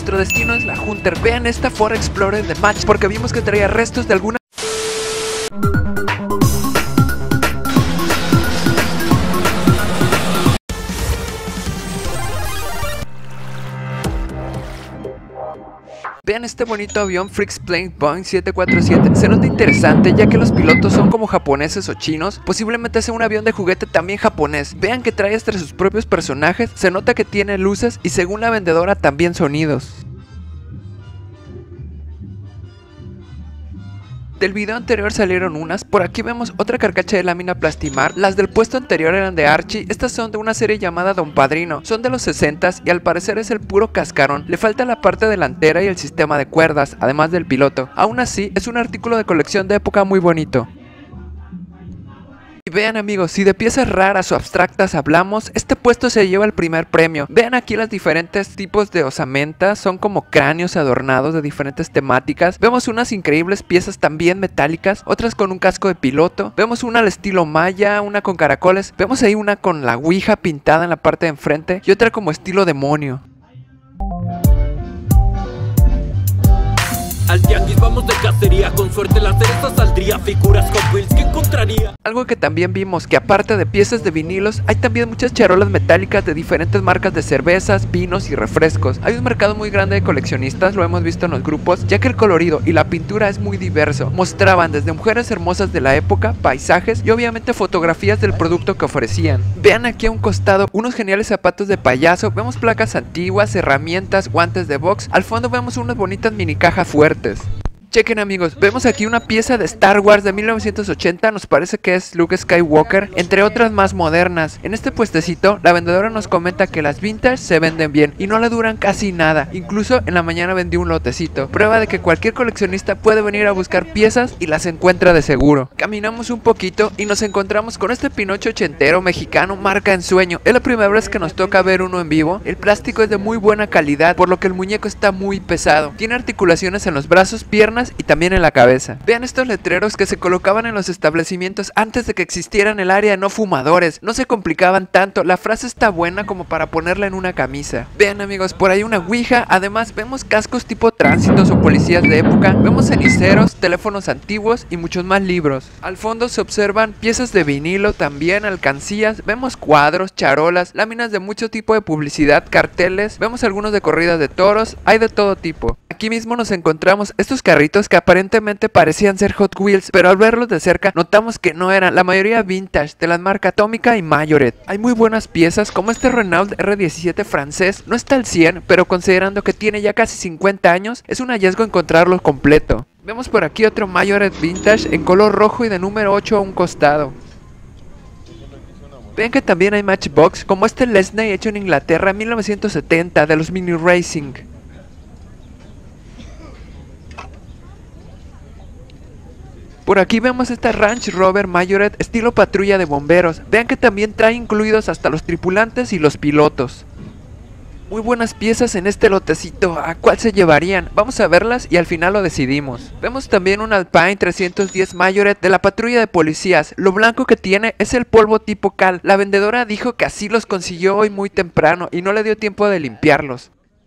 nuestro destino es la Hunter. Vean esta Ford Explorer de Match, porque vimos que traía restos de alguna... Vean este bonito avión Flixplane Boeing 747, se nota interesante ya que los pilotos son como japoneses o chinos, posiblemente sea un avión de juguete también japonés. Vean que trae hasta sus propios personajes, se nota que tiene luces y según la vendedora también sonidos. Del video anterior salieron unas, por aquí vemos otra carcacha de lámina Plastimar, las del puesto anterior eran de Archie, estas son de una serie llamada Don Padrino, son de los 60s y al parecer es el puro cascarón, le falta la parte delantera y el sistema de cuerdas, además del piloto, aún así es un artículo de colección de época muy bonito. Y vean amigos, si de piezas raras o abstractas hablamos, este puesto se lleva el primer premio. Vean aquí los diferentes tipos de osamentas, son como cráneos adornados de diferentes temáticas. Vemos unas increíbles piezas también metálicas, otras con un casco de piloto. Vemos una al estilo maya, una con caracoles. Vemos ahí una con la ouija pintada en la parte de enfrente y otra como estilo demonio. Al tianguis vamos de cacería, con suerte la cereza saldría, figuras con wheels que encontraría. Algo que también vimos, que aparte de piezas de vinilos, hay también muchas charolas metálicas de diferentes marcas de cervezas, vinos y refrescos. Hay un mercado muy grande de coleccionistas, lo hemos visto en los grupos, ya que el colorido y la pintura es muy diverso. Mostraban desde mujeres hermosas de la época, paisajes y obviamente fotografías del producto que ofrecían. Vean aquí a un costado unos geniales zapatos de payaso, vemos placas antiguas, herramientas, guantes de box, al fondo vemos unas bonitas mini cajas fuertes. Chequen amigos, vemos aquí una pieza de Star Wars de 1980, nos parece que es Luke Skywalker, entre otras más modernas. En este puestecito, la vendedora nos comenta que las vintage se venden bien y no le duran casi nada. Incluso en la mañana vendió un lotecito, prueba de que cualquier coleccionista puede venir a buscar piezas y las encuentra de seguro. Caminamos un poquito y nos encontramos con este Pinocho ochentero mexicano marca Ensueño. Es la primera vez que nos toca ver uno en vivo. El plástico es de muy buena calidad, por lo que el muñeco está muy pesado. Tiene articulaciones en los brazos, piernas y también en la cabeza. Vean estos letreros que se colocaban en los establecimientos antes de que existieran el área de no fumadores. No se complicaban tanto, la frase está buena como para ponerla en una camisa. Vean amigos, por ahí una ouija, además vemos cascos tipo tránsitos o policías de época, vemos ceniceros, teléfonos antiguos y muchos más libros. Al fondo se observan piezas de vinilo, también alcancías, vemos cuadros, charolas, láminas de mucho tipo de publicidad, carteles, vemos algunos de corridas de toros, hay de todo tipo. Aquí mismo nos encontramos estos carritos que aparentemente parecían ser Hot Wheels, pero al verlos de cerca notamos que no eran, la mayoría vintage, de las marcas Atomica y Majoret. Hay muy buenas piezas, como este Renault R17 francés, no está al 100, pero considerando que tiene ya casi 50 años, es un hallazgo encontrarlo completo. Vemos por aquí otro Majoret vintage en color rojo y de número 8 a un costado. Ven que también hay Matchbox, como este Lesney hecho en Inglaterra en 1970 de los Mini Racing. Por aquí vemos esta Range Rover Majoret estilo patrulla de bomberos. Vean que también trae incluidos hasta los tripulantes y los pilotos. Muy buenas piezas en este lotecito, ¿a cuál se llevarían? Vamos a verlas y al final lo decidimos. Vemos también un Alpine 310 Majoret de la patrulla de policías. Lo blanco que tiene es el polvo tipo cal. La vendedora dijo que así los consiguió hoy muy temprano y no le dio tiempo de limpiarlos.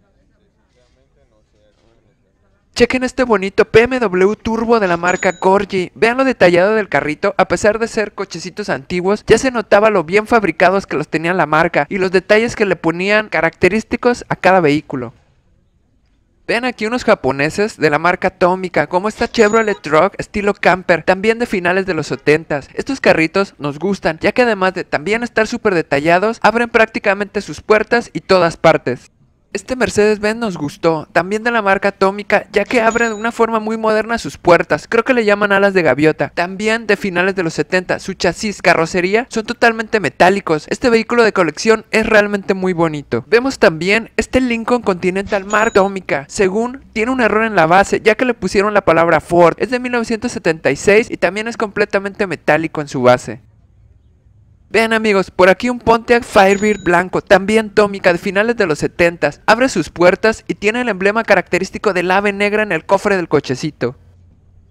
Chequen este bonito BMW Turbo de la marca Corgi. Vean lo detallado del carrito, a pesar de ser cochecitos antiguos, ya se notaba lo bien fabricados que los tenía la marca y los detalles que le ponían característicos a cada vehículo. Vean aquí unos japoneses de la marca Atomica, como esta Chevrolet Truck estilo camper, también de finales de los 70s. Estos carritos nos gustan, ya que además de también estar súper detallados, abren prácticamente sus puertas y todas partes. Este Mercedes-Benz nos gustó, también de la marca Atomica, ya que abre de una forma muy moderna sus puertas, creo que le llaman alas de gaviota, también de finales de los 70, su chasis, carrocería, son totalmente metálicos, este vehículo de colección es realmente muy bonito. Vemos también este Lincoln Continental marca Atomica, según tiene un error en la base, ya que le pusieron la palabra Ford, es de 1976 y también es completamente metálico en su base. Vean amigos, por aquí un Pontiac Firebird blanco, también Atomica de finales de los 70s, abre sus puertas y tiene el emblema característico del ave negra en el cofre del cochecito.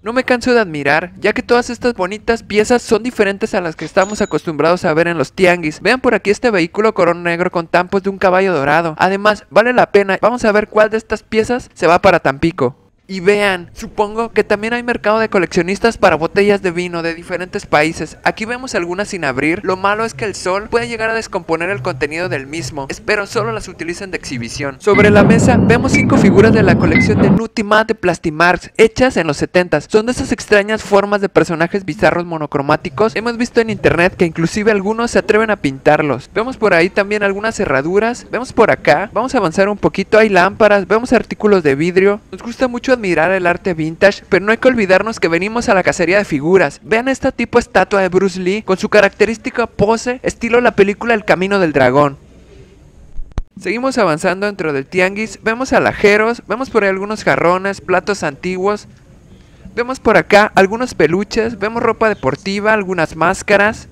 No me canso de admirar, ya que todas estas bonitas piezas son diferentes a las que estamos acostumbrados a ver en los tianguis. Vean por aquí este vehículo corona negro con tampos de un caballo dorado. Además, vale la pena. Vamos a ver cuál de estas piezas se va para Tampico. Y vean, supongo que también hay mercado de coleccionistas para botellas de vino de diferentes países. Aquí vemos algunas sin abrir. Lo malo es que el sol puede llegar a descomponer el contenido del mismo. Espero solo las utilicen de exhibición. Sobre la mesa vemos 5 figuras de la colección de Nutimat de Plastimarks, hechas en los 70s. Son de esas extrañas formas de personajes bizarros monocromáticos. Hemos visto en internet que inclusive algunos se atreven a pintarlos. Vemos por ahí también algunas cerraduras. Vemos por acá, vamos a avanzar un poquito, hay lámparas, vemos artículos de vidrio. Nos gusta mucho admirar el arte vintage, pero no hay que olvidarnos que venimos a la cacería de figuras. Vean esta tipo estatua de Bruce Lee con su característica pose estilo la película El Camino del Dragón. Seguimos avanzando dentro del tianguis, vemos alajeros, vemos por ahí algunos jarrones, platos antiguos. Vemos por acá algunos peluches, vemos ropa deportiva, algunas máscaras.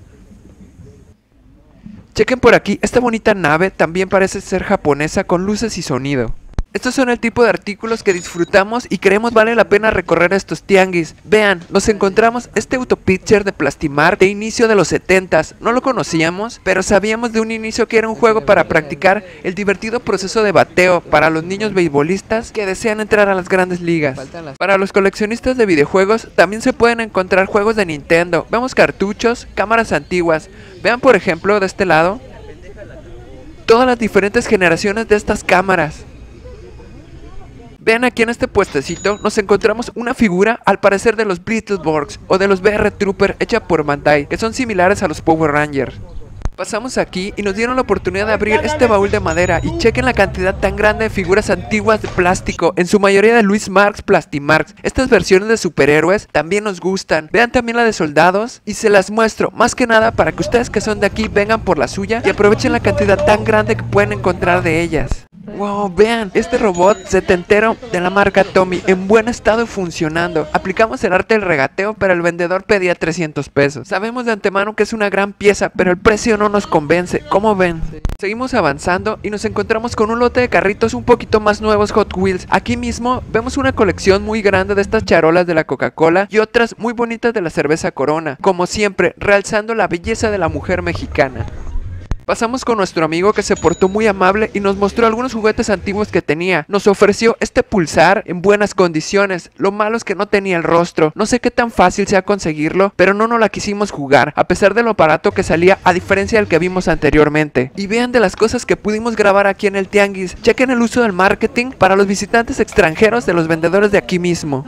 Chequen por aquí, esta bonita nave también parece ser japonesa con luces y sonido. Estos son el tipo de artículos que disfrutamos y creemos vale la pena recorrer estos tianguis. Vean, nos encontramos este Autopitcher de Plastimark de inicio de los 70s. No lo conocíamos, pero sabíamos de un inicio que era un juego para practicar el divertido proceso de bateo para los niños beisbolistas que desean entrar a las grandes ligas. Para los coleccionistas de videojuegos también se pueden encontrar juegos de Nintendo. Vemos cartuchos, cámaras antiguas. Vean por ejemplo de este lado todas las diferentes generaciones de estas cámaras. Vean aquí en este puestecito nos encontramos una figura al parecer de los Beetleborgs o de los BR Trooper hecha por Bandai, que son similares a los Power Rangers. Pasamos aquí y nos dieron la oportunidad de abrir este baúl de madera y chequen la cantidad tan grande de figuras antiguas de plástico, en su mayoría de Louis Marx Plastimarks. Estas versiones de superhéroes también nos gustan. Vean también la de soldados y se las muestro más que nada para que ustedes que son de aquí vengan por la suya y aprovechen la cantidad tan grande que pueden encontrar de ellas. Wow, vean, este robot setentero de la marca Tommy en buen estado y funcionando. Aplicamos el arte del regateo, pero el vendedor pedía 300 pesos. Sabemos de antemano que es una gran pieza, pero el precio no nos convence. ¿Cómo ven? Seguimos avanzando y nos encontramos con un lote de carritos un poquito más nuevos Hot Wheels. Aquí mismo vemos una colección muy grande de estas charolas de la Coca-Cola y otras muy bonitas de la cerveza Corona. Como siempre, realzando la belleza de la mujer mexicana. Pasamos con nuestro amigo que se portó muy amable y nos mostró algunos juguetes antiguos que tenía. Nos ofreció este pulsar en buenas condiciones. Lo malo es que no tenía el rostro. No sé qué tan fácil sea conseguirlo, pero no nos la quisimos jugar, a pesar de lo barato que salía a diferencia del que vimos anteriormente. Y vean de las cosas que pudimos grabar aquí en el tianguis. Chequen el uso del marketing para los visitantes extranjeros de los vendedores de aquí mismo.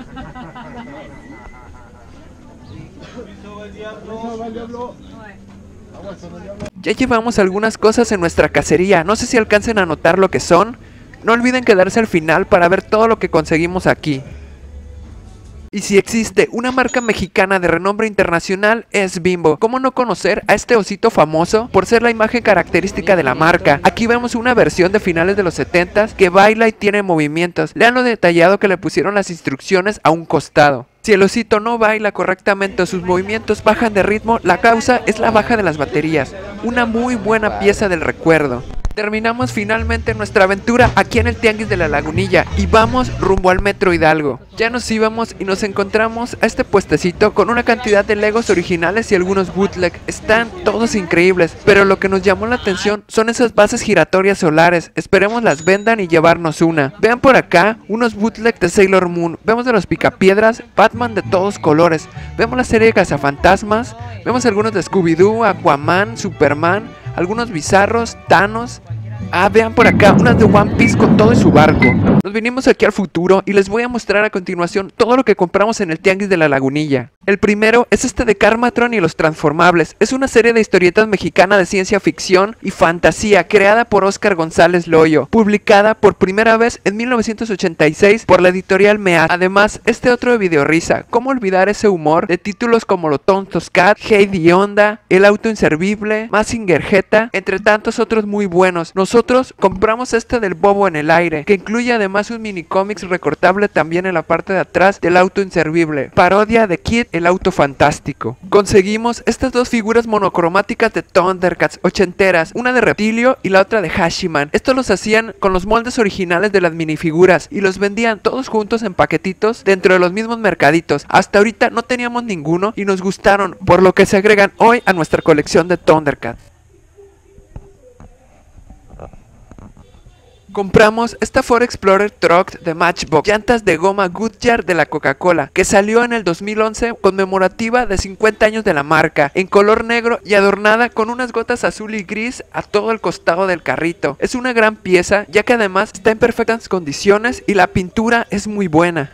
Ya llevamos algunas cosas en nuestra cacería, no sé si alcancen a notar lo que son. No olviden quedarse al final para ver todo lo que conseguimos aquí. Y si existe una marca mexicana de renombre internacional es Bimbo. ¿Cómo no conocer a este osito famoso por ser la imagen característica de la marca? Aquí vemos una versión de finales de los 70s que baila y tiene movimientos. Lean lo detallado que le pusieron las instrucciones a un costado. Si el osito no baila correctamente o sus movimientos bajan de ritmo, la causa es la baja de las baterías. Una muy buena pieza del recuerdo. Terminamos finalmente nuestra aventura aquí en el Tianguis de la Lagunilla y vamos rumbo al Metro Hidalgo. Ya nos íbamos y nos encontramos a este puestecito con una cantidad de Legos originales y algunos bootleg. Están todos increíbles, pero lo que nos llamó la atención son esas bases giratorias solares. Esperemos las vendan y llevarnos una. Vean por acá unos bootleg de Sailor Moon. Vemos de los Picapiedras, Batman de todos colores. Vemos la serie de Cazafantasmas. Vemos algunos de Scooby-Doo, Aquaman, Superman. Algunos bizarros, Thanos. Ah, vean por acá, unas de One Piece con todo y su barco. Nos vinimos aquí al futuro y les voy a mostrar a continuación todo lo que compramos en el Tianguis de la Lagunilla. El primero es este de Karmatron y los Transformables. Es una serie de historietas mexicana de ciencia ficción y fantasía creada por Óscar González Loyo, publicada por primera vez en 1986 por la editorial Meat. Además, este otro de videorrisa. ¿Cómo olvidar ese humor de títulos como Los Tontos Cat, Heidi Honda, El Auto Inservible, Mazinger Z, entre tantos otros muy buenos? Nosotros compramos este del Bobo en el Aire, que incluye además además un mini cómics recortable también en la parte de atrás del auto inservible, parodia de Kid el auto fantástico. Conseguimos estas dos figuras monocromáticas de Thundercats ochenteras, una de Reptilio y la otra de Hashiman. Estos los hacían con los moldes originales de las minifiguras y los vendían todos juntos en paquetitos dentro de los mismos mercaditos. Hasta ahorita no teníamos ninguno y nos gustaron, por lo que se agregan hoy a nuestra colección de Thundercats. Compramos esta Ford Explorer Truck de Matchbox, llantas de goma Goodyear de la Coca-Cola, que salió en el 2011 conmemorativa de 50 años de la marca, en color negro y adornada con unas gotas azul y gris a todo el costado del carrito. Es una gran pieza, ya que además está en perfectas condiciones y la pintura es muy buena.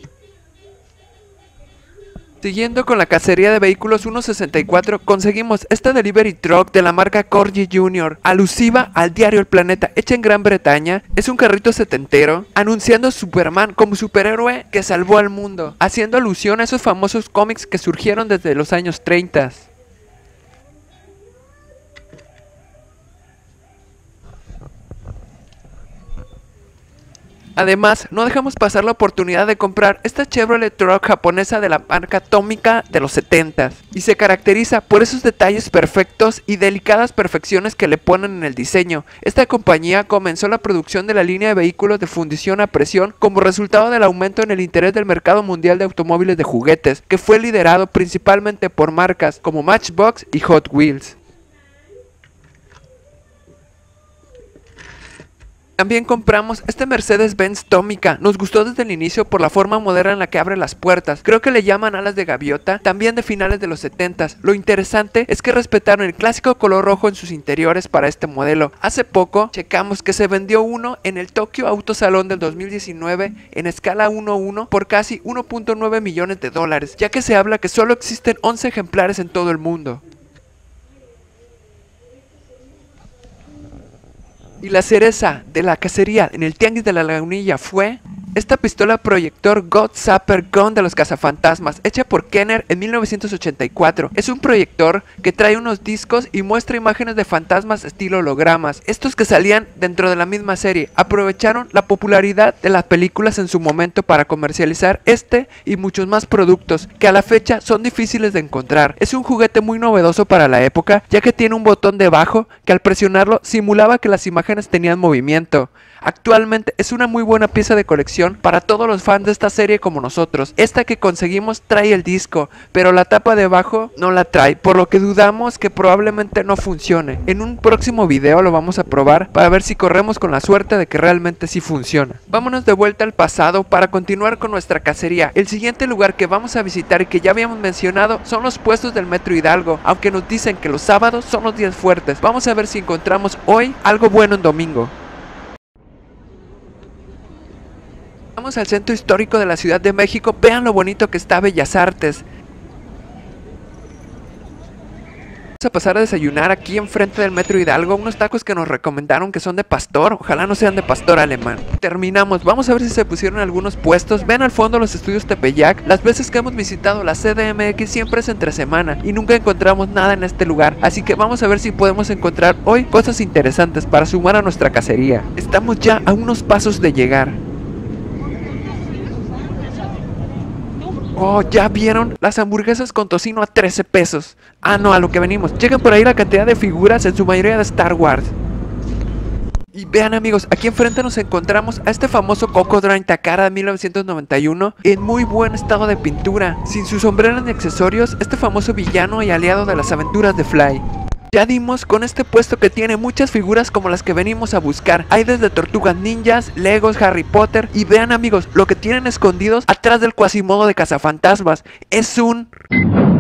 Siguiendo con la cacería de vehículos 164, conseguimos esta Delivery Truck de la marca Corgi Jr., alusiva al diario El Planeta, hecha en Gran Bretaña. Es un carrito setentero, anunciando a Superman como superhéroe que salvó al mundo, haciendo alusión a esos famosos cómics que surgieron desde los años 30. Además, no dejamos pasar la oportunidad de comprar esta Chevrolet Truck japonesa de la marca Tomica de los 70s, y se caracteriza por esos detalles perfectos y delicadas perfecciones que le ponen en el diseño. Esta compañía comenzó la producción de la línea de vehículos de fundición a presión como resultado del aumento en el interés del mercado mundial de automóviles de juguetes, que fue liderado principalmente por marcas como Matchbox y Hot Wheels. También compramos este Mercedes-Benz Tomica. Nos gustó desde el inicio por la forma moderna en la que abre las puertas. Creo que le llaman alas de gaviota, también de finales de los 70s. Lo interesante es que respetaron el clásico color rojo en sus interiores para este modelo. Hace poco checamos que se vendió uno en el Tokyo Auto Salón del 2019 en escala 1:1 por casi 1.9 millones de dólares, ya que se habla que solo existen 11 ejemplares en todo el mundo. Y la cereza de la cacería en el Tianguis de la Lagunilla fue esta pistola proyector God Zapper Gun de los cazafantasmas, hecha por Kenner en 1984. Es un proyector que trae unos discos y muestra imágenes de fantasmas estilo hologramas. Estos que salían dentro de la misma serie aprovecharon la popularidad de las películas en su momento para comercializar este y muchos más productos que a la fecha son difíciles de encontrar. Es un juguete muy novedoso para la época, ya que tiene un botón debajo que al presionarlo simulaba que las imágenes tenían movimiento. Actualmente es una muy buena pieza de colección para todos los fans de esta serie como nosotros. Esta que conseguimos trae el disco, pero la tapa de abajo no la trae, por lo que dudamos que probablemente no funcione. En un próximo video lo vamos a probar para ver si corremos con la suerte de que realmente sí funciona. Vámonos de vuelta al pasado para continuar con nuestra cacería. El siguiente lugar que vamos a visitar y que ya habíamos mencionado son los puestos del Metro Hidalgo, aunque nos dicen que los sábados son los días fuertes. Vamos a ver si encontramos hoy algo bueno en domingo. Vamos al centro histórico de la Ciudad de México. Vean lo bonito que está Bellas Artes. Vamos a pasar a desayunar aquí enfrente del Metro Hidalgo unos tacos que nos recomendaron que son de pastor. Ojalá no sean de pastor alemán. Terminamos, vamos a ver si se pusieron algunos puestos. Ven al fondo los estudios Tepeyac. Las veces que hemos visitado la CDMX siempre es entre semana y nunca encontramos nada en este lugar, así que vamos a ver si podemos encontrar hoy cosas interesantes para sumar a nuestra cacería. Estamos ya a unos pasos de llegar. Oh, ¿ya vieron? Las hamburguesas con tocino a 13 pesos. Ah, no, a lo que venimos. Chequen por ahí la cantidad de figuras, en su mayoría de Star Wars. Y vean amigos, aquí enfrente nos encontramos a este famoso Cocodrilo Takara de 1991 en muy buen estado de pintura, sin sus sombreros ni accesorios, este famoso villano y aliado de las aventuras de Fly. Ya dimos con este puesto que tiene muchas figuras como las que venimos a buscar. Hay desde tortugas ninjas, legos, Harry Potter. Y vean amigos, lo que tienen escondidos atrás del Quasimodo de cazafantasmas. Es un...